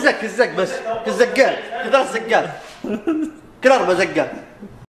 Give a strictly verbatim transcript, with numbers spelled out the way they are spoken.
الزك الزك بس الزقات، ثلاث زقات، كل اربع زقات.